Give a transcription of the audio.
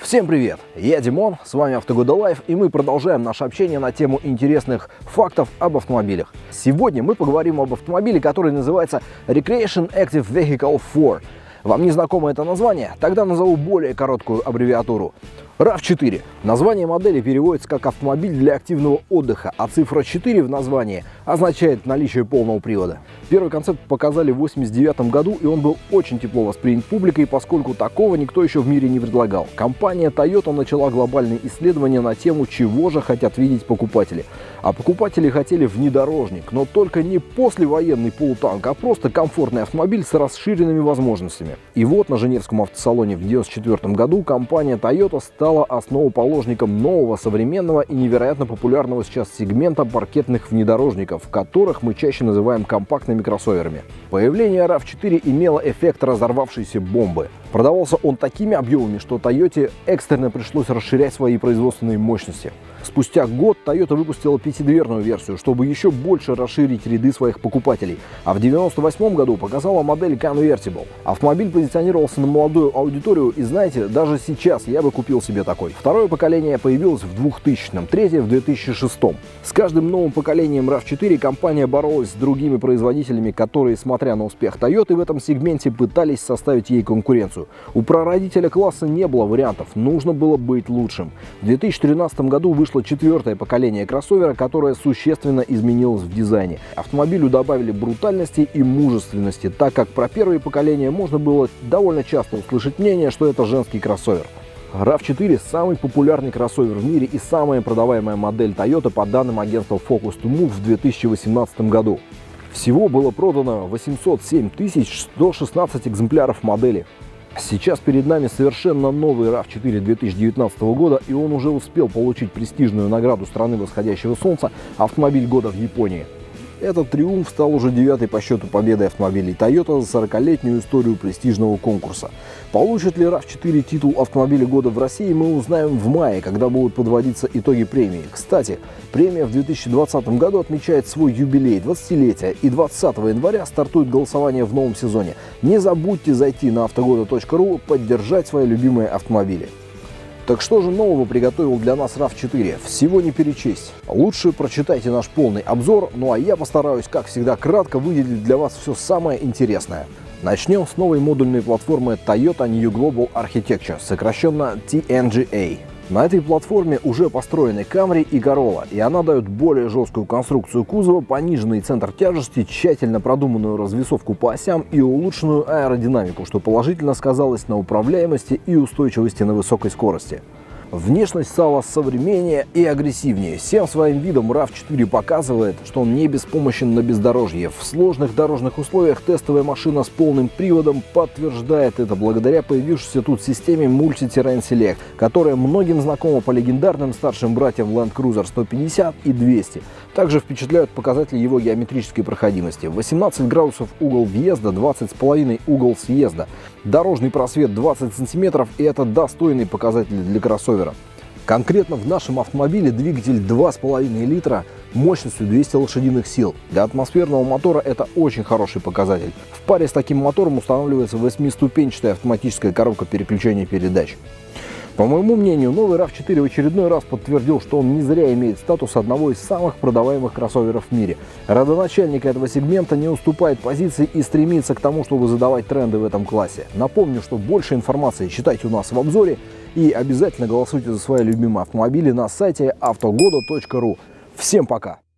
Всем привет! Я Димон, с вами Автогода Лайф, и мы продолжаем наше общение на тему интересных фактов об автомобилях. Сегодня мы поговорим об автомобиле, который называется Recreation Active Vehicle 4. Вам не знакомо это название? Тогда назову более короткую аббревиатуру. RAV4. Название модели переводится как автомобиль для активного отдыха, а цифра 4 в названии означает наличие полного привода. Первый концепт показали в 1989 году, и он был очень тепло воспринят публикой, поскольку такого никто еще в мире не предлагал. Компания Toyota начала глобальные исследования на тему, чего же хотят видеть покупатели. А покупатели хотели внедорожник, но только не послевоенный полутанк, а просто комфортный автомобиль с расширенными возможностями. И вот на Женевском автосалоне в 1994 году компания Toyota стала основоположником нового, современного и невероятно популярного сейчас сегмента паркетных внедорожников, которых мы чаще называем компактными кроссоверами. Появление RAV4 имело эффект разорвавшейся бомбы. Продавался он такими объемами, что Toyota экстренно пришлось расширять свои производственные мощности. Спустя год Toyota выпустила пятидверную версию, чтобы еще больше расширить ряды своих покупателей, а в 1998 году показала модель Convertible. Автомобиль позиционировался на молодую аудиторию, и знаете, даже сейчас я бы купил себе такой. Второе поколение появилось в 2000-м, третье в 2006-м. С каждым новым поколением RAV4 компания боролась с другими производителями, которые, смотря на успех Toyota в этом сегменте, пытались составить ей конкуренцию. У прародителя класса не было вариантов, нужно было быть лучшим. В 2013 году вышло четвертое поколение кроссовера, которое существенно изменилось в дизайне. Автомобилю добавили брутальности и мужественности, так как про первые поколения можно было довольно часто услышать мнение, что это женский кроссовер. RAV4 – самый популярный кроссовер в мире и самая продаваемая модель Toyota по данным агентства Focus to Move в 2018 году. Всего было продано 807 116 экземпляров модели. Сейчас перед нами совершенно новый RAV4 2019 года, и он уже успел получить престижную награду страны восходящего солнца «Автомобиль года в Японии». Этот триумф стал уже 9-й по счету победой автомобилей Toyota за 40-летнюю историю престижного конкурса. Получит ли RAV4 титул автомобиля года в России, мы узнаем в мае, когда будут подводиться итоги премии. Кстати, премия в 2020 году отмечает свой юбилей, 20-летие, и 20 января стартует голосование в новом сезоне. Не забудьте зайти на автогода.ру, поддержать свои любимые автомобили. Так что же нового приготовил для нас RAV4? Всего не перечесть. Лучше прочитайте наш полный обзор, ну а я постараюсь, как всегда, кратко выделить для вас все самое интересное. Начнем с новой модульной платформы Toyota New Global Architecture, сокращенно TNGA. На этой платформе уже построены Camry и Corolla, и она дает более жесткую конструкцию кузова, пониженный центр тяжести, тщательно продуманную развесовку по осям и улучшенную аэродинамику, что положительно сказалось на управляемости и устойчивости на высокой скорости. Внешность стала современнее и агрессивнее. Всем своим видом RAV4 показывает, что он не беспомощен на бездорожье. В сложных дорожных условиях тестовая машина с полным приводом подтверждает это благодаря появившейся тут системе Multi-Terrain Select, которая многим знакома по легендарным старшим братьям Land Cruiser 150 и 200. Также впечатляют показатели его геометрической проходимости. 18 градусов угол въезда, 20,5 угол съезда. Дорожный просвет 20 см, и это достойный показатель для кроссовера. Конкретно в нашем автомобиле двигатель 2,5 литра мощностью 200 лошадиных сил. Для атмосферного мотора это очень хороший показатель. В паре с таким мотором устанавливается 8-ступенчатая автоматическая коробка переключения передач. По моему мнению, новый RAV4 в очередной раз подтвердил, что он не зря имеет статус одного из самых продаваемых кроссоверов в мире. Родоначальник этого сегмента не уступает позиции и стремится к тому, чтобы задавать тренды в этом классе. Напомню, что больше информации читайте у нас в обзоре и обязательно голосуйте за свои любимые автомобили на сайте автогода.ру. Всем пока!